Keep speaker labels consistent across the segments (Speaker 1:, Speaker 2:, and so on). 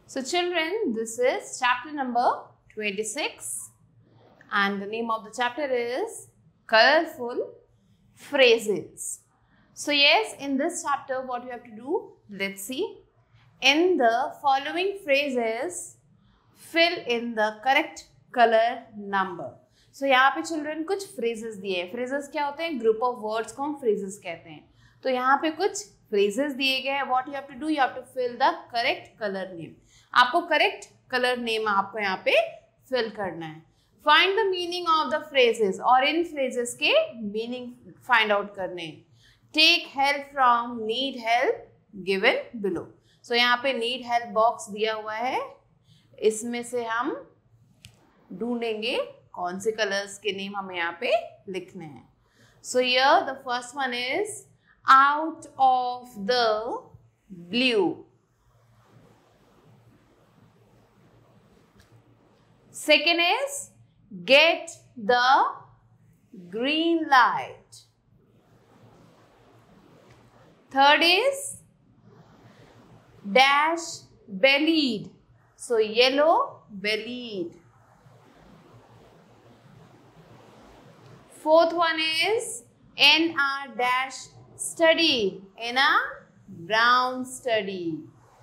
Speaker 1: So children, this is chapter number 26 and the name of the chapter is Colorful Phrases. So yes, in this chapter what you have to do, let's see. In the following phrases, fill in the correct color number. So यहाँ पे children कुछ phrases दिए हैं. Phrases क्या होते हैं? Group of words को हम phrases कहते हैं. तो यहाँ पे कुछ phrases दिए गए हैं. What you have to do? You have to fill the correct color name. आपको correct color name आपको यहाँ पे fill करना है. Find the meaning of the phrases और इन phrases के meaning find out करने हैं. Take help from need help given below. So यहाँ पे need help box दिया हुआ है. इसमें से हम ढूंढेंगे कौन से कलर्स के नेम हमें यहाँ पे लिखने हैं. So here the first one is out of the blue. Second is get the green light. Third is dash bellied. So yellow bellied. Fourth one is NR dash study. NR brown study.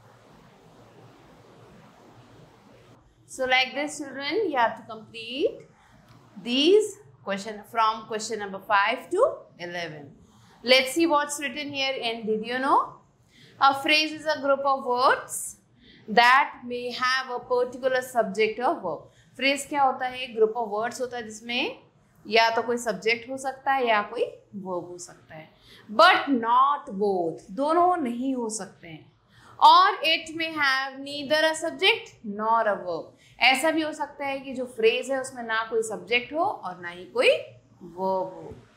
Speaker 1: So like this children, you have to complete these questions from question number 5 to 11. Let's see what's written here. And did you know? A phrase is a group of words that may have a particular subject or verb. Phrase क्या होता है? Group of words होता है जिसमें या तो कोई subject हो सकता है या कोई verb हो सकता है. But not both. दोनों नहीं हो सकते हैं. Or it may have neither a subject nor a verb. ऐसा भी हो सकता है कि जो phrase है उसमें ना कोई subject हो और ना ही कोई verb हो.